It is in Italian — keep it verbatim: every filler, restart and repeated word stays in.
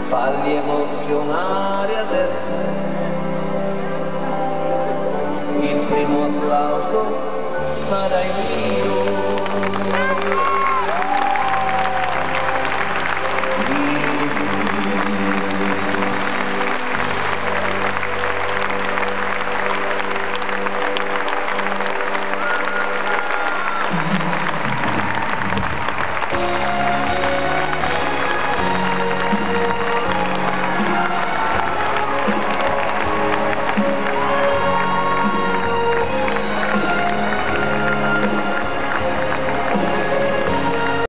falli emozionare adesso. Il primo applauso sarà il mio.